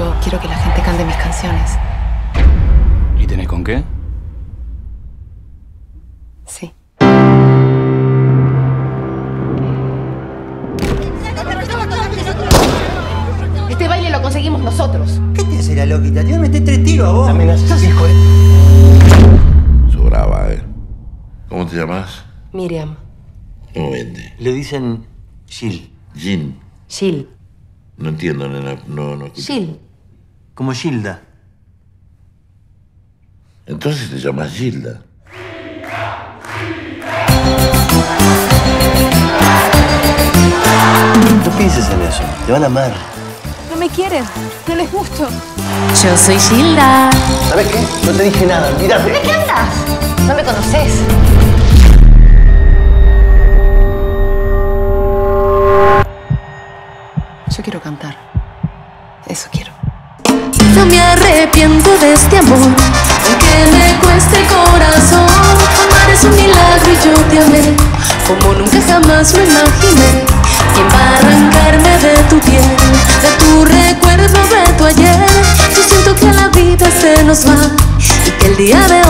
Yo quiero que la gente cante mis canciones. ¿Y tenés con qué? Sí. Este baile lo conseguimos nosotros. ¿Qué te hace la loquita? Te voy a meter 3 tiros a vos. Amenazas, hijo de... Sobraba, ¿eh? ¿Cómo te llamas? Miriam. ¿Cómo vende? Le dicen Jill. Gin. Jill. No entiendo, nena. No escucho. Jill. Como Gilda. Entonces te llamas Gilda. No pienses en eso. Te van a amar. No me quieren, no les gusto. Yo soy Gilda. ¿Sabes qué? No te dije nada. Olvídate. ¿De qué andas? No me conoces. Yo quiero cantar. Eso quiero. No me arrepiento de este amor, aunque me cueste el corazón. Amar es un milagro y yo te amé como nunca jamás lo imaginé. ¿Quién va a arrancarme de tu piel, de tu recuerdo, de tu ayer? Yo siento que la vida se nos va y que el día de